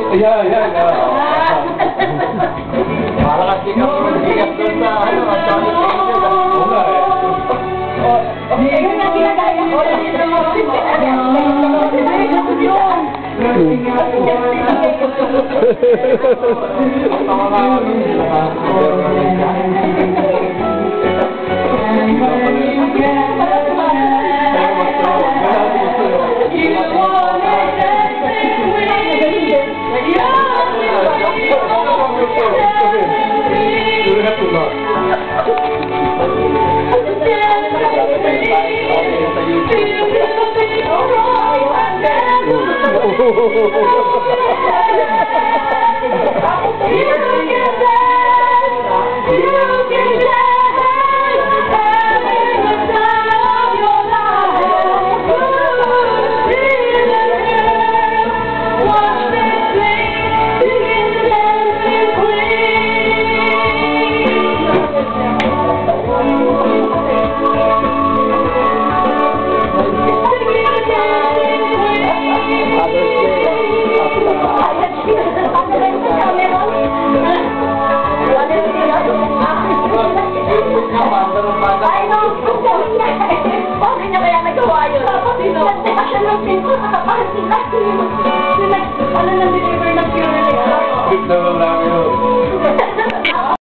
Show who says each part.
Speaker 1: Yeah, yeah.
Speaker 2: Para kasi sikat doon sa ano, ang solid angel.
Speaker 1: Oo nga eh.
Speaker 3: Ayun na ginagaya ko. Ay, no. Bakit niya kaya nagawa yun? Kasi siya ng pinto, nakapahan sila.